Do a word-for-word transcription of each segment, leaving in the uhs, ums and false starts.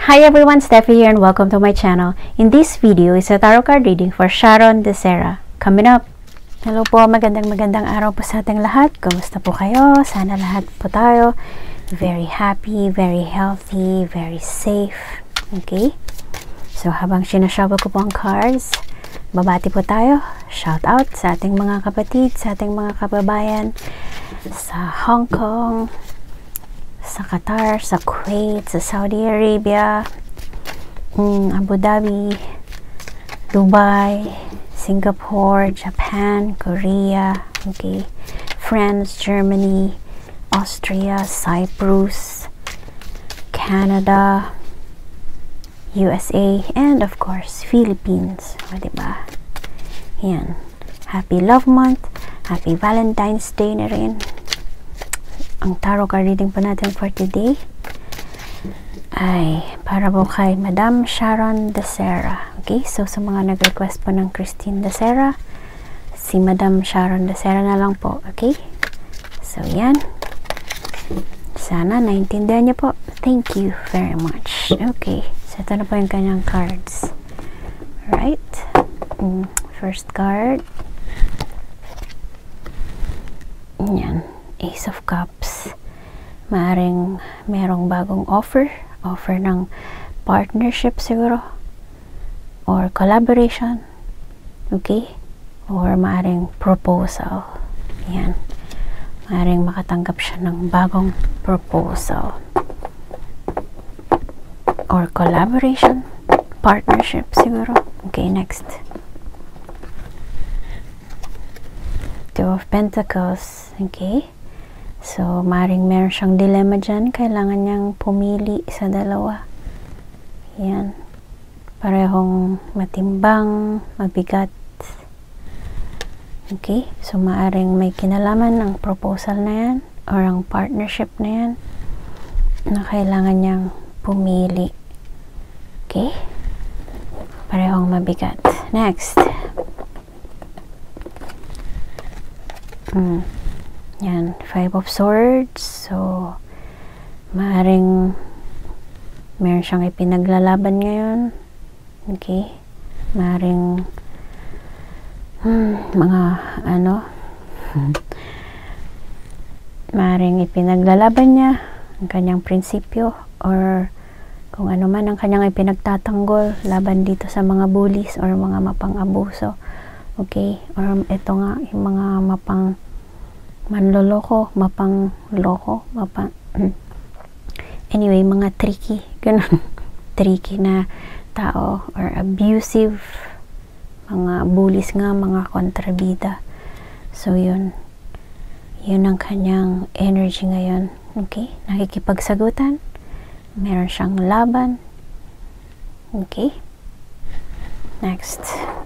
Hi everyone, Steffi here and welcome to my channel. In this video is a tarot card reading for Sharon Desera. Coming up. Hello po, magandang magandang araw po sa ating lahat. Kumusta po kayo? Sana lahat po tayo very happy, very healthy, very safe. Okay? So habang sinashuffle ko po ang cards, babati po tayo. Shout out sa ating mga kapatid, sa ating mga kababayan sa Hong Kong, sa Qatar, sa Kuwait, sa Saudi Arabia, um, Abu Dhabi, Dubai, Singapore, Japan, Korea, okay, France, Germany, Austria, Cyprus, Canada, U S A, and of course, Philippines. O, diba? Yan. Happy Love Month. Happy Valentine's Day na rin. Ang tarot card reading po natin for today ay para po kay Madam Sharon Desera. Okay, so sa mga nag-request po ng Christine Desera, si Madam Sharon Desera na lang po. Okay, so yan, sana naintindihan niyo po. Thank you very much. Okay, so ito na po yung kanyang cards. Alright, first card, yan, Ace of Cups. Maaring merong bagong offer, offer ng partnership siguro, or collaboration, okay, or maaring proposal. Yan, maaring makatanggap siya ng bagong proposal or collaboration, partnership siguro. Okay, next, Two of Pentacles. Okay, so maring meron siyang dilemma dyan, kailangan niyang pumili sa dalawa. Yan, parehong matimbang, mabigat. Okay, so maaring may kinalaman ng proposal na yan or ang partnership na yan na kailangan niyang pumili. Okay, parehong mabigat. Next, hmm yan, Five of Swords. So maaring meron siyang ipinaglalaban ngayon. Okay, maaring hmm, mga ano maaring ipinaglalaban niya ang kanyang prinsipyo or kung ano man ang kanyang ipinagtatanggol laban dito sa mga bullies or mga mapang-abuso. Okay, or ito nga yung mga mapang manloloko, mapang loko, mapang anyway, mga tricky, ganun, tricky na tao or abusive, mga bullies nga, mga kontrabida. So yun, yun ang kanyang energy ngayon. Okay, nakikipagsagutan, meron siyang laban. Okay, next,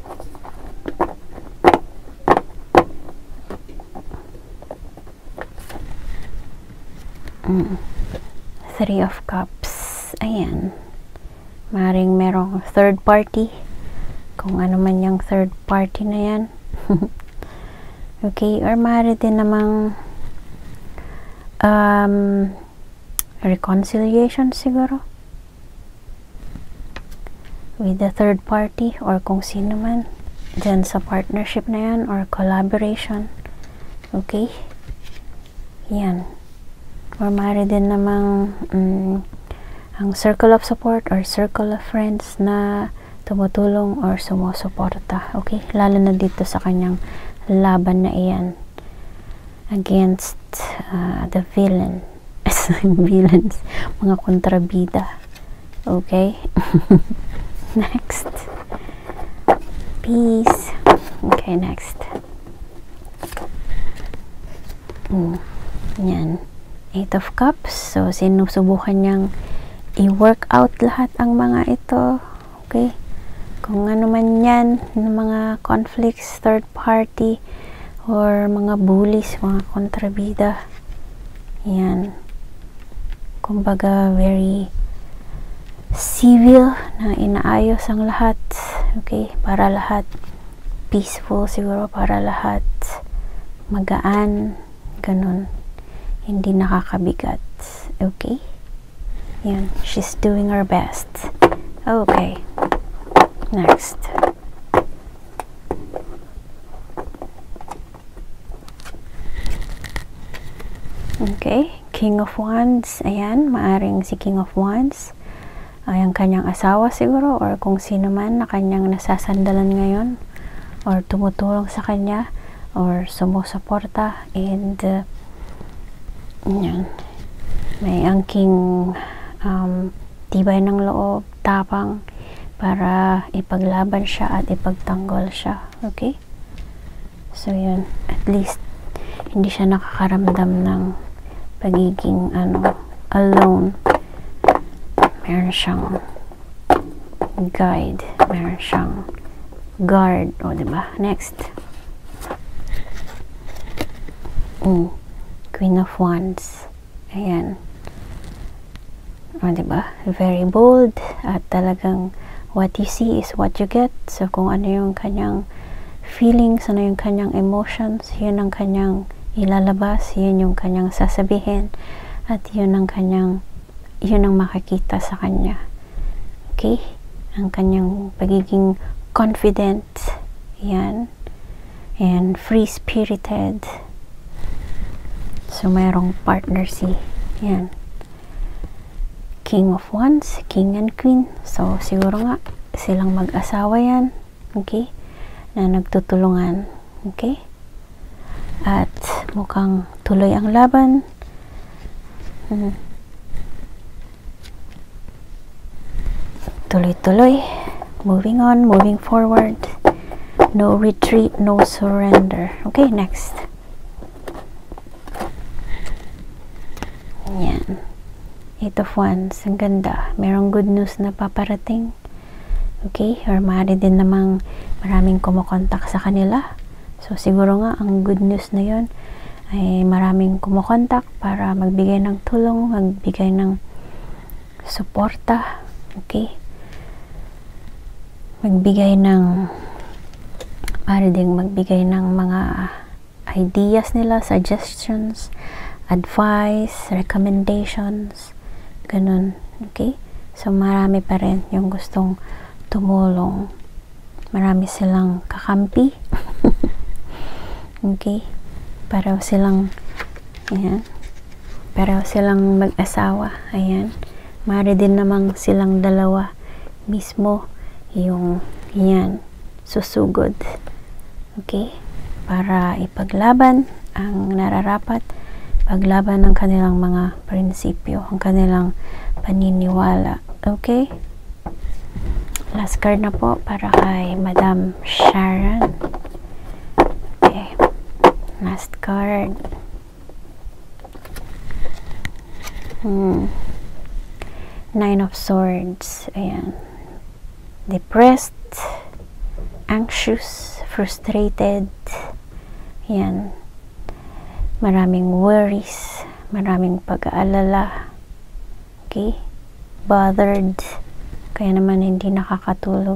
Mm. Three of Cups. Ayan, maring merong third party, kung ano man yung third party na yan. Okay, or maaari din namang um, reconciliation siguro with the third party or kung sino man dyan sa partnership na yan or collaboration. Okay, yan, or maaari din namang um, ang circle of support or circle of friends na tumutulong or sumusuporta. Okay, lalo na dito sa kanyang laban na iyan against uh, the villain villains, mga kontrabida. Okay. Next, peace. Okay, next, mm, yan, Eight of Cups. So sinusubukan niyang i-work out lahat ang mga ito. Okay, kung ano man yan, mga conflicts, third party or mga bullies, mga kontrabida. Yan, kumbaga very civil na inaayos ang lahat. Okay, para lahat peaceful siguro, para lahat magaan, ganun, hindi nakakabigat. Okay, yan, she's doing her best. Okay. Next. Okay. King of Wands. Ayan. Maaring si King of Wands ay ang kanyang asawa siguro, or kung sino man na kanyang nasasandalan ngayon, or tumutulong sa kanya, or sumusuporta, and uh, yan. May angking um, tibay ng loob, tapang, para ipaglaban siya at ipagtanggol siya. Okay? So yun, at least hindi siya nakakaramdam ng pagiging ano, alone. Meron siyang guide, meron siyang guard, o diba? Next. Mm. Queen of Wands. Ayan. O diba? Very bold, at talagang what you see is what you get. So kung ano yung kanyang feelings, ano yung kanyang emotions, yun ang kanyang ilalabas, yun yung kanyang sasabihin, at yun ang kanyang yun ang makikita sa kanya. Okay? Ang kanyang pagiging confident, yan, and free-spirited. So mayroong partner si, yan, King of Wands, King and Queen. So siguro nga silang mag-asawa yan, okay, na nagtutulungan. Okay? At mukhang tuloy ang laban. Hmm. Tuloy-tuloy. Moving on, moving forward. No retreat, no surrender. Okay, next. Yan. Eight of Wands. Ang ganda. Merong good news na paparating. Okay? Or maaari din namang maraming kumukontak sa kanila. So, siguro nga, ang good news na yun ay maraming kumukontak para magbigay ng tulong, magbigay ng suporta. Okay? Magbigay ng, maaari ding magbigay ng mga ideas nila, suggestions, advice, recommendations, ganun. Okay? So, marami pa rin yung gustong tumulong. Marami silang kakampi. Okay? Pareho silang, ayan, pareho silang mag-asawa. Ayan. Maaari din namang silang dalawa mismo yung, yan, susugod. Okay? Para ipaglaban ang nararapat, paglaban ng kanilang mga prinsipyo, ang kanilang paniniwala. Okay? Last card na po para kay Madam Sharon. Okay. Last card. Hmm. Nine of Swords. Ayan. Depressed, anxious, frustrated. Ayan. Maraming worries, maraming pag-aalala. Okay? Bothered. Kaya naman hindi nakakatulog.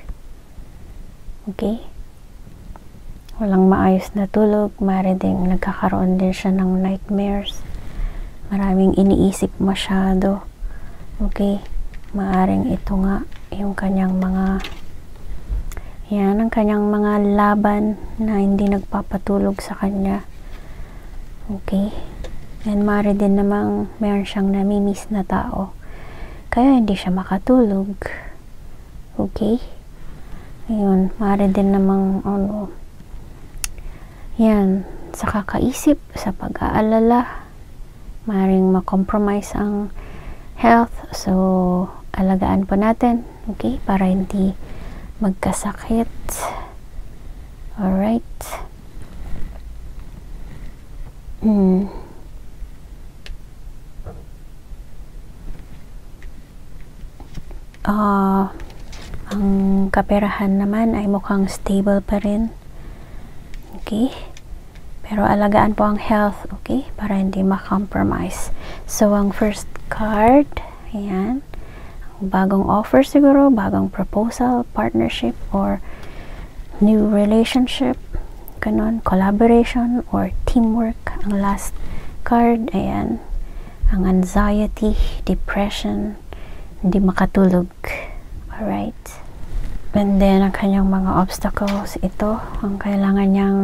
Okay? Walang maayos na tulog. Maaari ding nagkakaroon din siya ng nightmares. Maraming iniisip masyado. Okay? Maaring ito nga yung kanyang mga, yan, ang kanyang mga laban na hindi nagpapatulog sa kanya. Okay? And maaari din namang meron siyang namimiss na tao. Kaya hindi siya makatulog. Okay? Ayun, maaari din namang, ano, yan, sa kakaisip, sa pag-aalala, maaaring ma-compromise ang health. So, alagaan po natin, okay, para hindi magkasakit. Alright. Hmm. Uh, ang kaperahan naman ay mukhang stable pa rin. Okay? Pero alagaan po ang health, okay? Para hindi ma-compromise. So, ang first card, ayan, bagong offer siguro, bagong proposal, partnership, or new relationship, ganun, collaboration, or teamwork. Ang last card, ayan, ang anxiety, depression, hindi makatulog. Alright. And then, ang kanyang mga obstacles, ito, ang kailangan niyang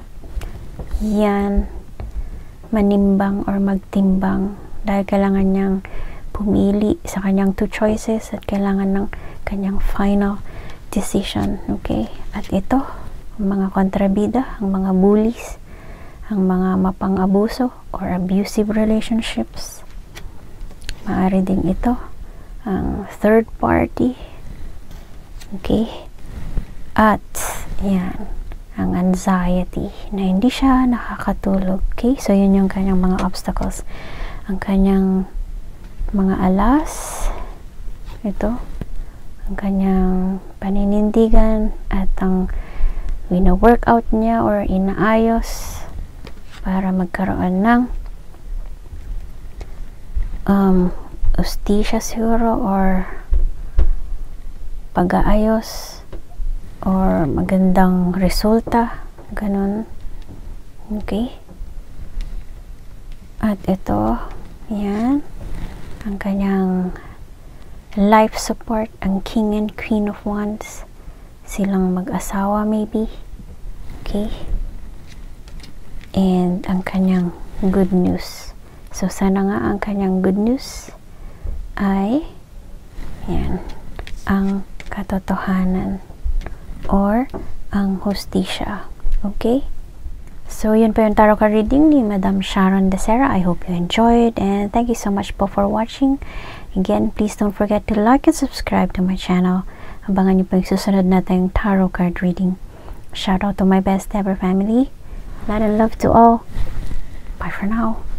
yan, manimbang or magtimbang dahil kailangan niyang pumili sa kanyang two choices at kailangan ng kanyang final decision. Okay? At ito, ang mga kontrabida, ang mga bullies, ang mga mapang-abuso or abusive relationships. Maaari din ito, ang third party. Okay? At, yan, ang anxiety, na hindi siya nakakatulog. Okay? So, yun yung kanyang mga obstacles. Ang kanyang mga alas, ito, ang kanyang paninindigan, at ang wina-workout niya or inaayos para magkaroon ng um, ustisya siguro or pag-aayos or magandang resulta, ganun. Okay? At ito, yan, ang kanyang life support, ang King and Queen of Wands, silang mag-asawa maybe. Okay? And ang kanyang good news. So, sana nga ang kanyang good news ay yan, ang katotohanan or ang hustisya. Okay? So, yun po yung tarot card reading ni Madam Sharon Desera. I hope you enjoyed and thank you so much po for watching. Again, please don't forget to like and subscribe to my channel. Abangan niyo po yung susunod nating tarot card reading. Shout out to my best ever family. Light and love to all. Bye for now.